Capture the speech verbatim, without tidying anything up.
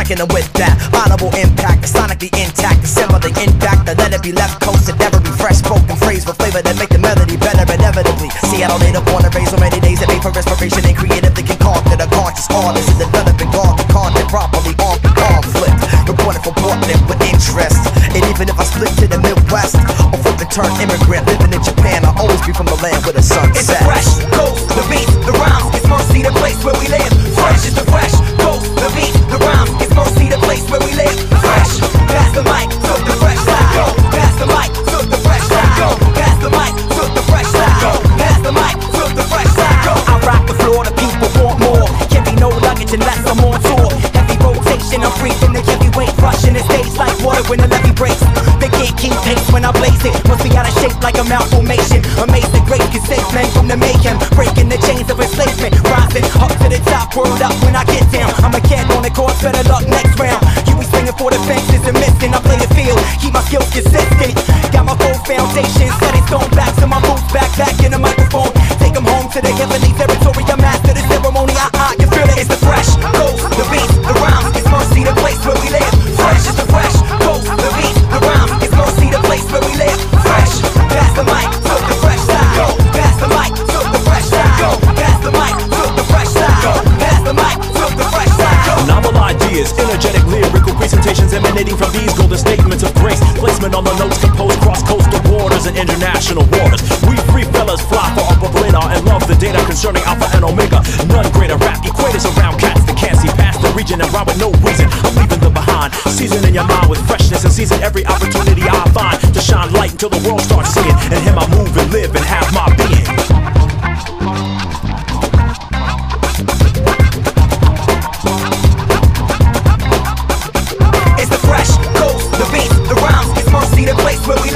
smacking them with that honorable impact, sonically intact, assemble the impact, that let it be left coasted, never be fresh spoken phrase with flavor that make the melody better inevitably. Seattle native born and raised so many days that made for inspiration and creative thinking conquered a conscious artist and developing God, the content properly on the conflict, reporting for Portland with interest. And even if I split to the Midwest or flip and turn immigrant living in Japan, I'll always be from the land where the sun sets. It's the fresh coast, the beat, the rhymes, it's Mercy, the place where we live. Fresh is the fresh coast, the beat, the rhymes, it's Mercy, the place where we live. Fresh, pass the mic, took the fresh side. Go, pass the mic, took the fresh side. Go, pass the mic, took the fresh side. Go, pass the mic, took the fresh side. Go. I rock the floor, the people want more. Can't be no luggage unless I'm on tour. Heavy rotation, I'm breathing the heavyweight, rushing the stage like water when the levee breaks. They can't keep pace when I blaze it. Must be out of shape like a malformation. Amazing grace can save men from the mayhem, breaking the chains of enslavement. Rising up to the top, word up when I get down. I'm a cat on the course, better luck next round. You be swinging for the fences and missing. I play the field, keep my skills consistent. Got my full foundation, set it stone back to my roots, back, back in the microphone. Take them home to the heavenly territory. I master the ceremony, ah, ah, you feel it. It's the fresh coast, the beat, the rhymes, it's Mercy, the place where we live. Fresh is the fresh coast, the beat, the rhymes, it's Mercy, the place where we live. Fresh, pass the mic, took the fresh side. Go, pass the mic, took the fresh side. Go, pass the mic, took the fresh side. Go, pass the mic, took the fresh side. Go. Novel ideas, energetic lyrical presentations emanating from these golden statements of grace. Placement on the notes composed cross coastal waters and international waters. We free fellas fly for upper radar and love the data concerning Alpha and Omega. None greater rap equators around cats that can't see past the region and rhyme with no reason. I'm leaving them behind, seasoning your mind with freshness and seizing every opportunity I find to shine light until the world starts seeing. And him I move and live and have my being. It's the fresh coast, the beat, the rhymes, it's Mercy, the place where we live.